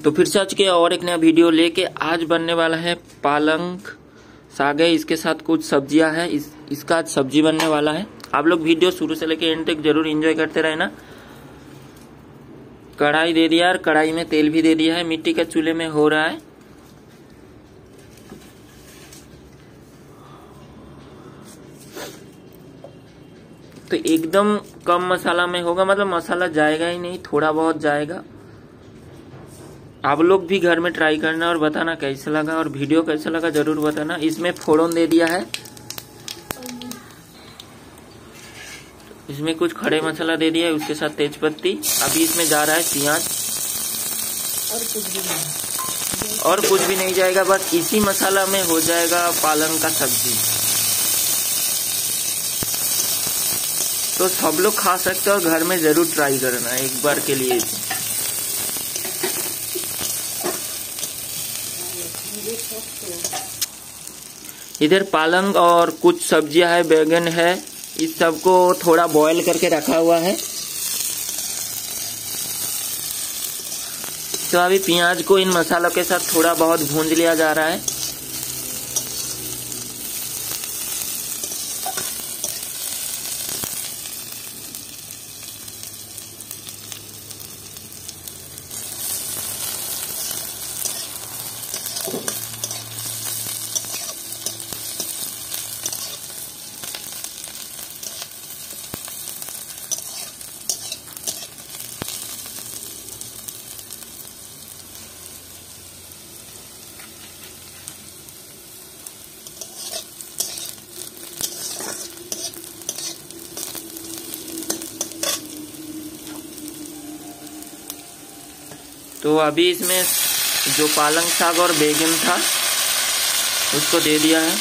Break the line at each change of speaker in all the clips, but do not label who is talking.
तो फिर से आज के और एक नया वीडियो लेके आज बनने वाला है पालक साग है। इसके साथ कुछ सब्जियां हैं, इसका आज सब्जी बनने वाला है। आप लोग वीडियो शुरू से लेके एंड तक जरूर एंजॉय करते रहना। कढ़ाई दे दिया और कढ़ाई में तेल भी दे दिया है। मिट्टी के चूल्हे में हो रहा है। तो एकदम कम मसाला में होगा, मतलब मसाला जाएगा ही नहीं, थोड़ा बहुत जाएगा। आप लोग भी घर में ट्राई करना और बताना कैसा लगा, और वीडियो कैसा लगा जरूर बताना। इसमें फोड़न दे दिया है, इसमें कुछ खड़े मसाला दे दिया है, उसके साथ तेज पत्ती। अभी इसमें जा रहा है प्याज, और कुछ भी नहीं जाएगा, बस इसी मसाला में हो जाएगा पालक का सब्जी। तो सब लोग खा सकते हो, घर में जरूर ट्राई करना एक बार के लिए। इधर पालक और कुछ सब्जियां है, बैगन है, इस सबको थोड़ा बॉईल करके रखा हुआ है। तो अभी प्याज को इन मसालों के साथ थोड़ा बहुत भूंज लिया जा रहा है। तो अभी इसमें जो पालक साग और बैगन था उसको दे दिया है।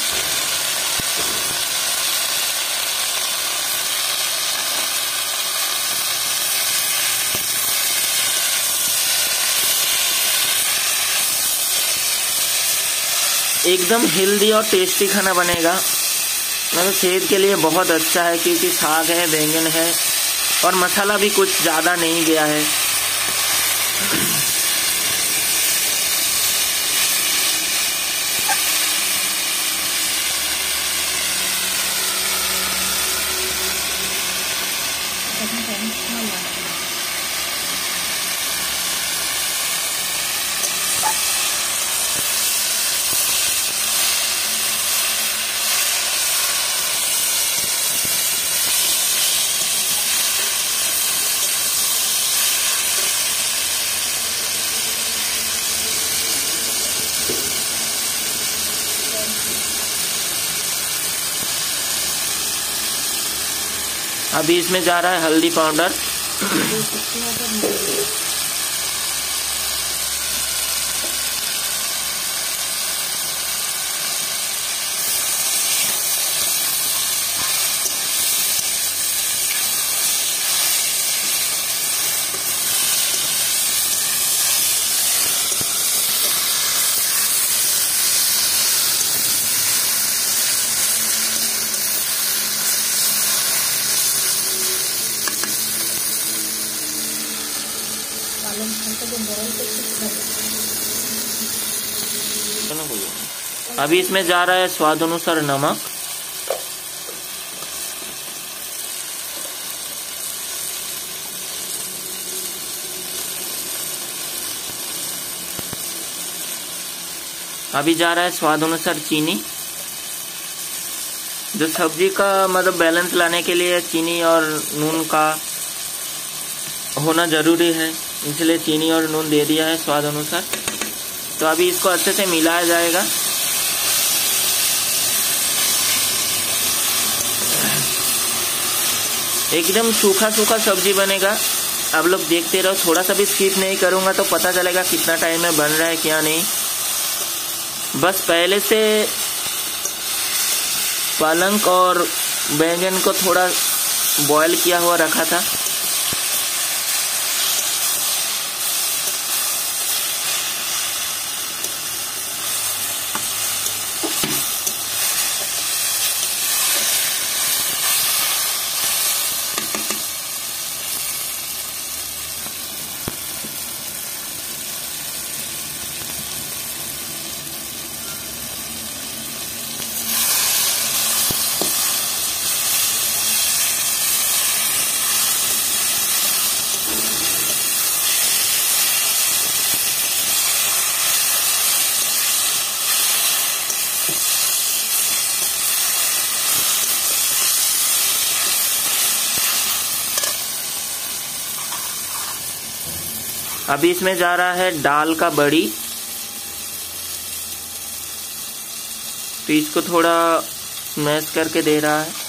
एकदम हेल्दी और टेस्टी खाना बनेगा, मतलब सेहत के लिए बहुत अच्छा है, क्योंकि साग है, बैंगन है, और मसाला भी कुछ ज़्यादा नहीं गया है। अभी इसमें जा रहा है हल्दी पाउडर, अभी इसमें जा रहा है स्वाद अनुसार नमक, अभी जा रहा है स्वाद अनुसार चीनी। जो सब्जी का मतलब बैलेंस लाने के लिए चीनी और नून का होना जरूरी है, इसलिए चीनी और नून दे दिया है स्वाद अनुसार। तो अभी इसको अच्छे से मिलाया जाएगा। एकदम सूखा सूखा सब्जी बनेगा, आप लोग देखते रहो। थोड़ा सा भी स्किप नहीं करूंगा तो पता चलेगा कितना टाइम में बन रहा है क्या नहीं। बस पहले से पालक और बैंगन को थोड़ा बॉईल किया हुआ रखा था। अभी इसमें जा रहा है दाल का बड़ी, तो इसको थोड़ा मैश करके दे रहा है।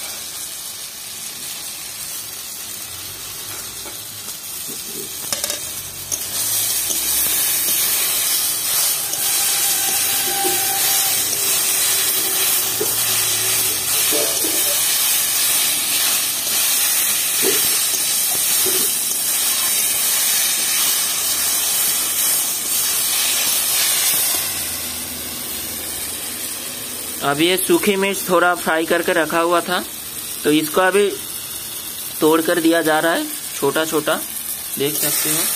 अभी ये सूखी मिर्च थोड़ा फ्राई करके रखा हुआ था, तो इसको अभी तोड़ कर दिया जा रहा है छोटा छोटा, देख सकते हो।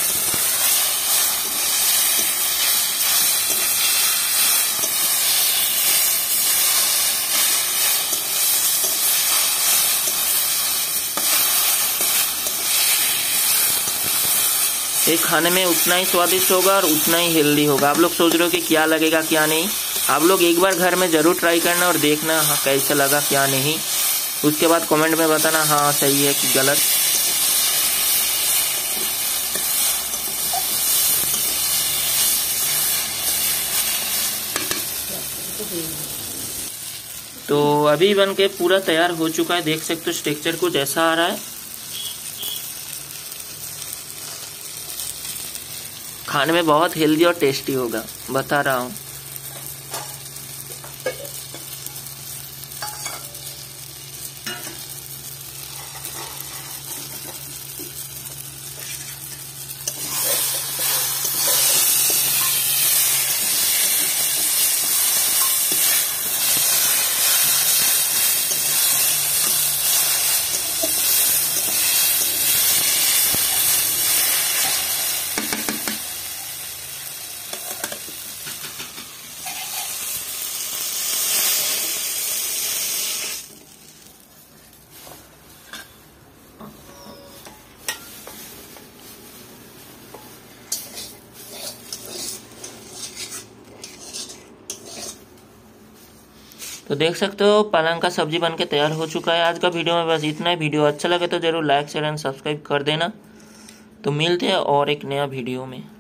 ये खाने में उतना ही स्वादिष्ट होगा और उतना ही हेल्दी होगा। आप लोग सोच रहे हो कि क्या लगेगा क्या नहीं, आप लोग एक बार घर में जरूर ट्राई करना और देखना हाँ कैसा लगा क्या नहीं। उसके बाद कमेंट में बताना हाँ सही है कि गलत। तो अभी बन के पूरा तैयार हो चुका है, देख सकते हो टेक्सचर कुछ ऐसा आ रहा है। खाने में बहुत हेल्दी और टेस्टी होगा, बता रहा हूँ। तो देख सकते हो पालक का सब्जी बनके तैयार हो चुका है। आज का वीडियो में बस इतना ही। वीडियो अच्छा लगे तो जरूर लाइक शेयर एंड सब्सक्राइब कर देना। तो मिलते हैं और एक नया वीडियो में।